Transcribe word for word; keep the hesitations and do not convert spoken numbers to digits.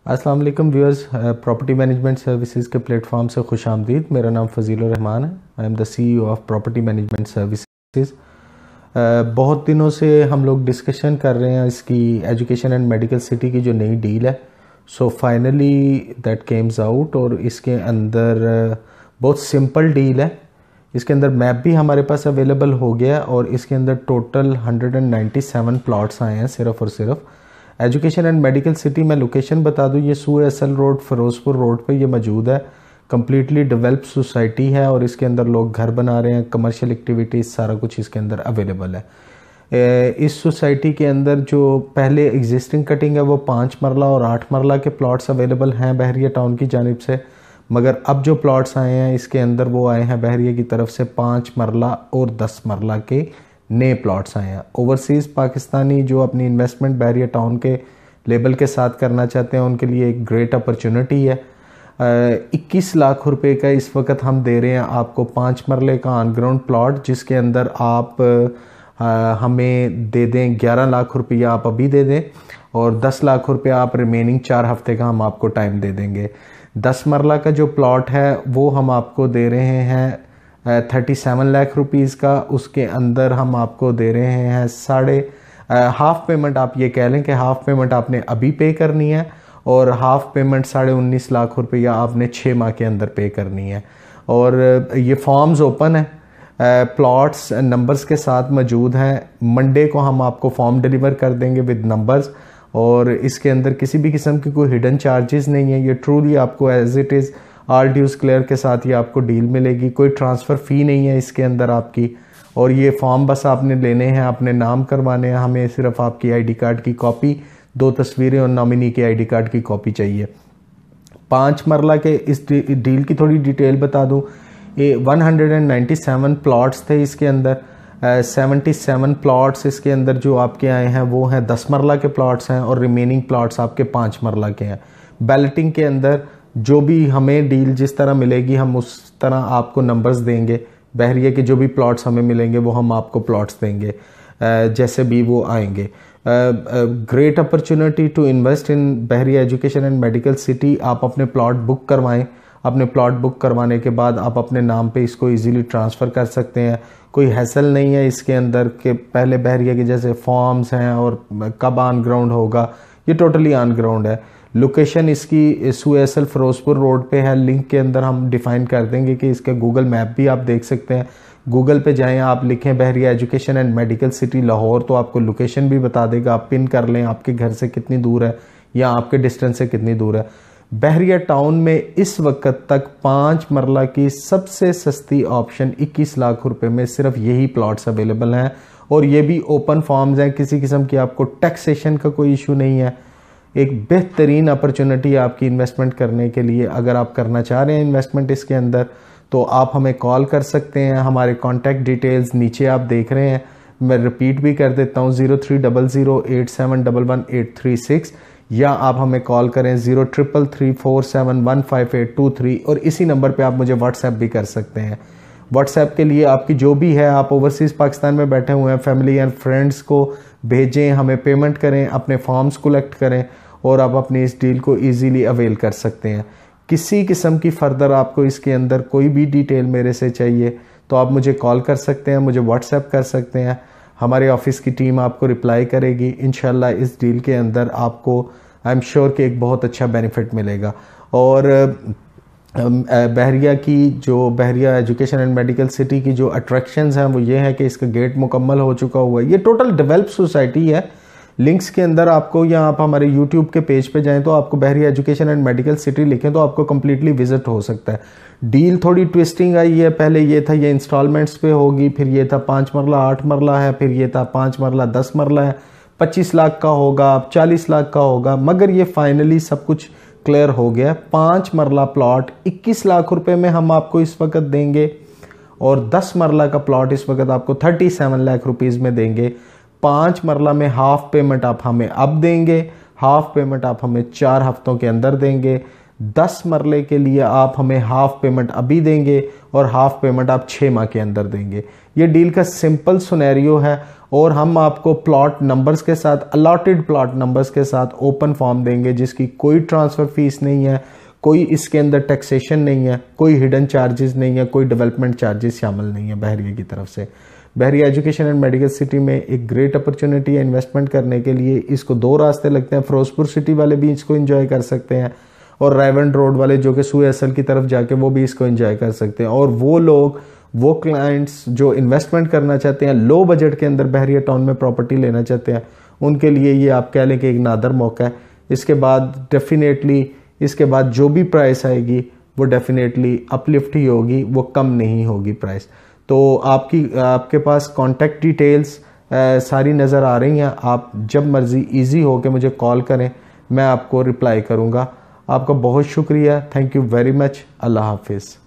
अस्सलाम वालेकुम viewers, property management services के प्लेटफॉर्म से खुश आमदीद। मेरा नाम फजीलुर रहमान है। I am the CEO of property management services. बहुत दिनों से हम लोग डिस्कशन कर रहे हैं इसकी एजुकेशन एंड मेडिकल सिटी की जो नई डील है। So finally that came out और इसके अंदर uh, बहुत सिंपल डील है। इसके अंदर मैप भी हमारे पास अवेलेबल हो गया और इसके अंदर टोटल एक सौ सत्तानवे प्लॉट्स आए हैं सिर्फ और सिर्फ। एजुकेशन एंड मेडिकल सिटी में लोकेशन बता दूं, ये सूर एसल रोड फिरोजपुर रोड पे ये मौजूद है। कम्प्लीटली डेवलप्ड सोसाइटी है और इसके अंदर लोग घर बना रहे हैं, कमर्शियल एक्टिविटीज़ सारा कुछ इसके अंदर अवेलेबल है। इस सोसाइटी के अंदर जो पहले एग्जिस्टिंग कटिंग है वो पाँच मरला और आठ मरला के प्लॉट्स अवेलेबल हैं बहरिया टाउन की जानिब से, मगर अब जो प्लॉट्स आए हैं इसके अंदर वो आए हैं बहरिया की तरफ से पाँच मरला और दस मरला के नए प्लॉट्स आए हैं। ओवरसीज़ पाकिस्तानी जो अपनी इन्वेस्टमेंट बहरिया टाउन के लेबल के साथ करना चाहते हैं उनके लिए एक ग्रेट अपॉर्चुनिटी है। इक्कीस लाख रुपए का इस वक्त हम दे रहे हैं आपको पाँच मरले का ऑन ग्राउंड प्लॉट, जिसके अंदर आप आ, हमें दे दें ग्यारह लाख रुपया आप अभी दे दें और दस लाख रुपया आप रिमेनिंग चार हफ्ते का हम आपको टाइम दे देंगे। दस मरला का जो प्लॉट है वो हम आपको दे रहे हैं थर्टी सेवन लाख रुपीज़ का। उसके अंदर हम आपको दे रहे हैं साढ़े हाफ पेमेंट, आप ये कह लें कि हाफ पेमेंट आपने अभी पे करनी है और हाफ पेमेंट साढ़े उन्नीस लाख रुपया आपने छः माह के अंदर पे करनी है। और ये फॉर्म्स ओपन है, प्लॉट्स नंबर्स के साथ मौजूद हैं। मंडे को हम आपको फॉर्म डिलीवर कर देंगे विद नंबर्स और इसके अंदर किसी भी किस्म की कोई हिडन चार्जेस नहीं है। ये ट्रूली आपको as it is are dues clear के साथ ये आपको डील मिलेगी। कोई ट्रांसफ़र फ़ी नहीं है इसके अंदर आपकी। और ये फॉर्म बस आपने लेने हैं, अपने नाम करवाने हैं। हमें सिर्फ आपकी आईडी कार्ड की कॉपी, दो तस्वीरें और नॉमिनी के आईडी कार्ड की कॉपी चाहिए। पाँच मरला के इस डील की थोड़ी डिटेल बता दूँ। ये one hundred and ninety seven plots थे इसके अंदर। सेवेंटी सेवन प्लॉट्स इसके अंदर जो आपके आए हैं वो हैं दस मरला के प्लॉट्स हैं और रिमेनिंग प्लॉट्स आपके पाँच मरला के हैं। बैलेटिंग के अंदर जो भी हमें डील जिस तरह मिलेगी हम उस तरह आपको नंबर्स देंगे। बहरिया के जो भी प्लॉट्स हमें मिलेंगे वो हम आपको प्लॉट्स देंगे जैसे भी वो आएंगे। Great opportunity to invest in Bahria education and medical city. आप अपने प्लॉट बुक करवाएं। अपने प्लॉट बुक करवाने के बाद आप अपने नाम पे इसको इजीली ट्रांसफ़र कर सकते हैं। कोई हैसल नहीं है इसके अंदर कि पहले बहरिया के जैसे फॉर्म्स हैं और कब ऑन ग्राउंड होगा, ये टोटली ऑन ग्राउंड है। लोकेशन इसकी सुएसल फिरोजपुर रोड पे है। लिंक के अंदर हम डिफ़ाइन कर देंगे कि इसका गूगल मैप भी आप देख सकते हैं। गूगल पे जाएं, आप लिखें Bahria education and medical city Lahore तो आपको लोकेशन भी बता देगा। आप पिन कर लें आपके घर से कितनी दूर है या आपके डिस्टेंस से कितनी दूर है। बहरिया टाउन में इस वक्त तक पाँच मरला की सबसे सस्ती ऑप्शन इक्कीस लाख रुपए में सिर्फ यही प्लॉट्स अवेलेबल हैं और ये भी ओपन फॉर्म्स हैं। किसी किस्म की आपको टैक्सेशन का कोई इशू नहीं है। एक बेहतरीन अपॉर्चुनिटी आपकी इन्वेस्टमेंट करने के लिए। अगर आप करना चाह रहे हैं इन्वेस्टमेंट इसके अंदर तो आप हमें कॉल कर सकते हैं। हमारे कॉन्टैक्ट डिटेल्स नीचे आप देख रहे हैं, मैं रिपीट भी कर देता हूँ, zero three double zero eight seven double one eight three six, या आप हमें कॉल करें zero triple three four seven one five eight two three और इसी नंबर पे आप मुझे व्हाट्सएप भी कर सकते हैं। व्हाट्सएप के लिए आपकी जो भी है, आप ओवरसीज़ पाकिस्तान में बैठे हुए हैं, फैमिली एंड फ्रेंड्स को भेजें, हमें पेमेंट करें, अपने फॉर्म्स कलेक्ट करें और आप अपनी इस डील को ईजीली अवेल कर सकते हैं। किसी किस्म की फ़र्दर आपको इसके अंदर कोई भी डिटेल मेरे से चाहिए तो आप मुझे कॉल कर सकते हैं, मुझे व्हाट्सएप कर सकते हैं। हमारे ऑफिस की टीम आपको रिप्लाई करेगी। इंशाल्लाह इस डील के अंदर आपको आई एम श्योर कि एक बहुत अच्छा बेनिफिट मिलेगा। और बहरिया की जो Bahria education and medical city की जो अट्रैक्शंस हैं वो ये है कि इसका गेट मुकम्मल हो चुका हुआ है। ये टोटल डेवलप्ड सोसाइटी है। लिंक्स के अंदर आपको, या आप हमारे यूट्यूब के पेज पे जाएं तो आपको Bahria education and medical city लिखें तो आपको कम्प्लीटली विजिट हो सकता है। डील थोड़ी ट्विस्टिंग आई है। पहले ये था ये इंस्टॉलमेंट्स पे होगी, फिर ये था पाँच मरला आठ मरला है, फिर ये था पाँच मरला दस मरला है, पच्चीस लाख का होगा, चालीस लाख का होगा, मगर ये फाइनली सब कुछ क्लियर हो गया। पाँच मरला प्लॉट इक्कीस लाख रुपए में हम आपको इस वक्त देंगे और दस मरला का प्लॉट इस वक्त आपको थर्टी सेवन लाख रुपीज़ में देंगे। पाँच मरला में हाफ पेमेंट आप हमें अब देंगे, हाफ पेमेंट आप हमें चार हफ्तों के अंदर देंगे। दस मरले के लिए आप हमें हाफ पेमेंट अभी देंगे और हाफ पेमेंट आप छः माह के अंदर देंगे। ये डील का सिंपल सिनेरियो है और हम आपको प्लॉट नंबर्स के साथ, अलॉटेड प्लॉट नंबर्स के साथ ओपन फॉर्म देंगे जिसकी कोई ट्रांसफ़र फीस नहीं है, कोई इसके अंदर टैक्सेशन नहीं है, कोई हिडन चार्जेस नहीं है, कोई डेवलपमेंट चार्जेस शामिल नहीं है बहरिया की तरफ से। Bahria education and medical city में एक ग्रेट अपॉर्चुनिटी है इन्वेस्टमेंट करने के लिए। इसको दो रास्ते लगते हैं, फिरोजपुर सिटी वाले भी इसको एंजॉय कर सकते हैं और रायवंड रोड वाले जो कि सूए असल की तरफ जाके वो भी इसको एंजॉय कर सकते हैं। और वो लोग, वो क्लाइंट्स जो इन्वेस्टमेंट करना चाहते हैं, लो बजट के अंदर बहरिया टाउन में प्रॉपर्टी लेना चाहते हैं, उनके लिए ये आप कह लें कि एक नादर मौका है। इसके बाद डेफिनेटली इसके बाद जो भी प्राइस आएगी वो डेफिनेटली अपलिफ्ट ही होगी, वो कम नहीं होगी प्राइस। तो आपकी आपके पास कॉन्टैक्ट डिटेल्स सारी नज़र आ रही हैं। आप जब मर्ज़ी इजी हो के मुझे कॉल करें, मैं आपको रिप्लाई करूँगा। आपका बहुत शुक्रिया, थैंक यू वेरी मच। अल्लाह हाफिज़।